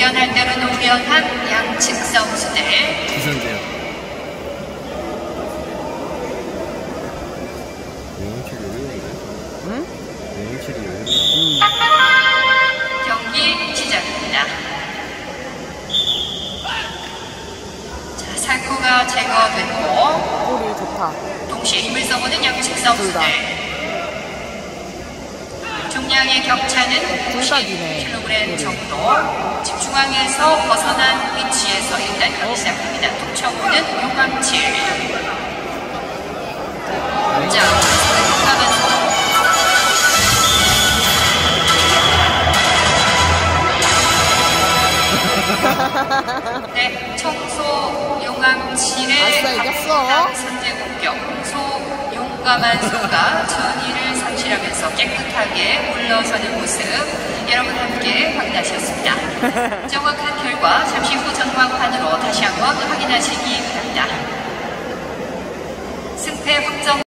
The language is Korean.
도전할 대로 노련한 양측 선수들. 기선제요. 영웅칠이 여유로운데? 응? 영웅칠이 여유로운데? 경기 시작입니다. 자, 살구가 제거됐고 꼬리 좋다. 동시에 힘을 써보는 양측 선수들. 중량의 격차는 둘 다 기네. 90kg 정도. 집중항에서 벗어난 위치에서 일단 경기 시작합니다. 툭 쳐보는 용광칠. 자, 가면서 네, 청소 용광칠의 아싸, 이겼어. 선제 공격. 용감한 소가 전의를 상실하면서 깨끗하게 물러서는 모습 여러분 함께 확인하셨습니다. 정확한 결과 잠시 후 전광판으로 다시 한번 확인하시기 바랍니다. 승패 확정.